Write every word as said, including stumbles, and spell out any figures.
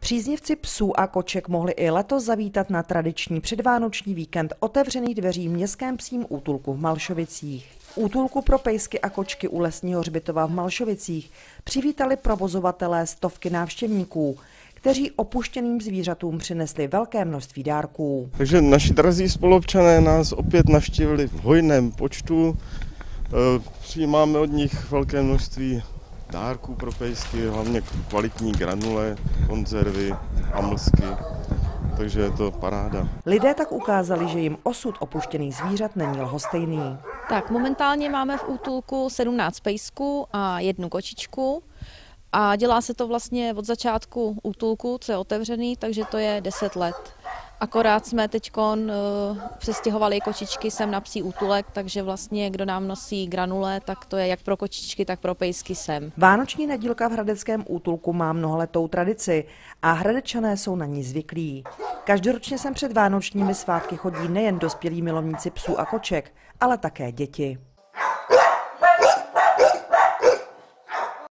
Příznivci psů a koček mohli i letos zavítat na tradiční předvánoční víkend otevřených dveří v městském psím útulku v Malšovicích. V útulku pro pejsky a kočky u Lesního hřbitova v Malšovicích přivítali provozovatelé stovky návštěvníků, kteří opuštěným zvířatům přinesli velké množství dárků. Takže naši drazí spoluobčané nás opět navštívili v hojném počtu. Přijímáme od nich velké množství dárků pro pejsky, hlavně kvalitní granule, konzervy a mlsky, takže je to paráda. Lidé tak ukázali, že jim osud opuštěných zvířat není lhostejný. Tak momentálně máme v útulku sedmnáct pejsků a jednu kočičku a dělá se to vlastně od začátku útulku, co je otevřený, takže to je deset let. Akorát jsme teď uh, přestěhovali kočičky sem na psí útulek, takže vlastně kdo nám nosí granule, tak to je jak pro kočičky, tak pro pejsky sem. Vánoční nedílka v hradeckém útulku má mnohaletou tradici a hradečané jsou na ní zvyklí. Každoročně sem před vánočními svátky chodí nejen dospělí milovníci psů a koček, ale také děti.